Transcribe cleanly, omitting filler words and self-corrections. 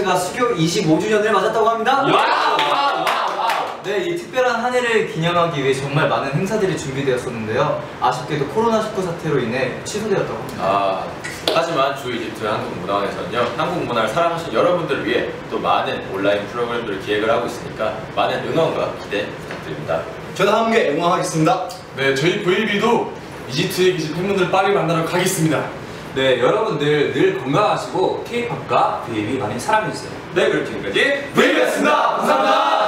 이집트가 수교 25주년을 맞았다고 합니다. 네, 이 특별한 한 해를 기념하기 위해 정말 많은 행사들이 준비되었었는데요. 아쉽게도 코로나19 사태로 인해 취소되었다고 합니다. 하지만 주 이집트 한국문화원에서는요, 한국 문화를 사랑하시는 여러분들을 위해 또 많은 온라인 프로그램들을 기획을 하고 있으니까 많은 응원과 기대 부탁드립니다. 저도 함께 응원하겠습니다. 네, 저희 VAB도 이집트에 계신 팬분들 빨리 만나러 가겠습니다. 네, 여러분들 늘 건강하시고 K-팝과 VAB 많이 사랑해주세요. 네, 그럼 지금까지 VAB였습니다. 감사합니다.